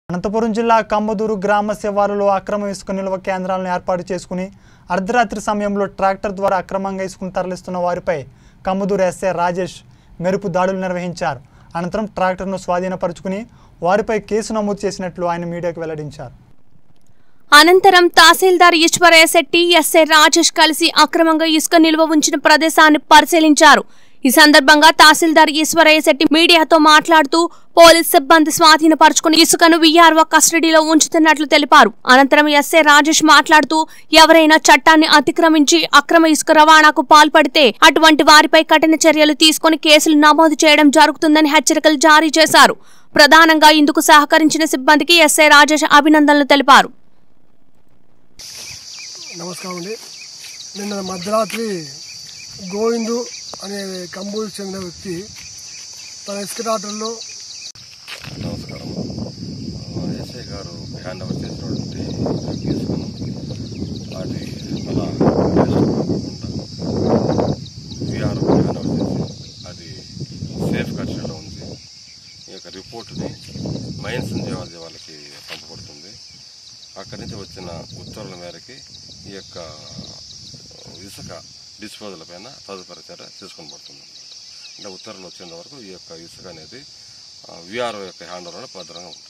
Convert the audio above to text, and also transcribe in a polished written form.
అనంతపురం జిల్లా కమ్మదూరు గ్రామ శివారులో అక్రమ ఇసుక నిల్వ కేంద్రాలను ఏర్పాటు చేసుకుని అర్ధరాత్రి సమయంలో ట్రాక్టర్ ద్వారా అక్రమంగా ఇసుకను తరలిస్తున్న వారిపై కమ్మదూరు ఎస్ఐ రాజేష్ మెరుపు దాడులు నిర్వహించారు. అనంతరం ట్రాక్టర్ను స్వాధీనపరుచుకుని వారిపై కేసు నమోదు చేసినట్లు ఆయన మీడియాకు వెల్లడించారు. అనంతరం తహసీల్దార్ ఈశ్వరయ్య శెట్టి ఎస్ఐ రాజేష్ కలిసి అక్రమంగా ఇసుక నిల్వ ఉంచిన ప్రదేశాన్ని పరిశీలించారు. ఈ సందర్భంగా తహసీల్దార్ ఈశ్వరయ్య శెట్టి మీడియాతో మాట్లాడుతూ పోలీస్ సిబ్బంది స్వాధీనపరుచుకుని ఇసుకను వీఆర్ఓ కస్టడీలో ఉంచుతున్నట్లు తెలిపారు. అనంతరం ఎస్ఐ రాజేష్ మాట్లాడుతూ ఎవరైనా చట్టాన్ని అతిక్రమించి అక్రమ ఇసుక రవాణాకు పాల్పడితే అటువంటి వారిపై కఠిన చర్యలు తీసుకుని కేసులు నమోదు చేయడం జరుగుతుందని హెచ్చరికలు జారీ చేశారు. ప్రధానంగా ఇందుకు సహకరించిన సిబ్బందికి ఎస్ఐ రాజేష్ అభినందనలు తెలిపారు. నమస్కారం అండి. నిన్న మధ్యరాత్రి గోవిందు అనే కంబోకి చెందిన వ్యక్తి తన ఇసుక ట్రాక్టర్లో నమస్కారం ఎస్ఐ గారు హ్యాండ్ ఓవర్ చేసినటువంటి ఇసుకను వాటి మళ్ళా వీఆర్ హ్యాండ్ ఓవర్ చేసి అది సేఫ్ కస్టడీలో ఉంది. ఈ యొక్క రిపోర్టుని మైన్స్ ఇంజనీర్ వాళ్ళకి పంపబడుతుంది. అక్కడి నుంచి వచ్చిన ఉత్తర్వుల మేరకి ఈ యొక్క ఇసుక డిస్పోజల్ పైన తదుపరి చర్య తీసుకొని పడుతుంది. అంటే ఉత్తర్వులు వచ్చేంత వరకు ఈ యొక్క ఇసుక అనేది వీఆర్ఓ యొక్క హ్యాండ్ ఓవర్లో భద్రంగా ఉంటుంది.